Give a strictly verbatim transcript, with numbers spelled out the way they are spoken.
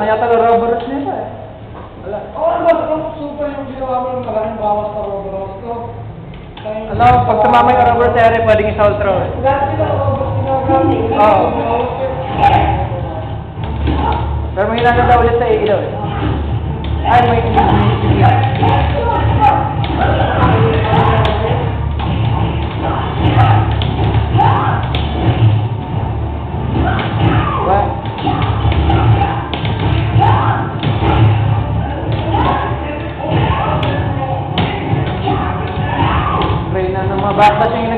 na yata ng rubber nito eh. Wala. Oo, oh, boss, kung super yung ginawa mo ng maraming bawas na rubber ko. Alam, pag tumama yung rubber tere, pwedeng isa ultra eh. Dati na rubber ginagamit. Oo. Pero may hinananda ulit sa ilaw eh. Ay, may ilaw. What? Pray na ng mga bata yung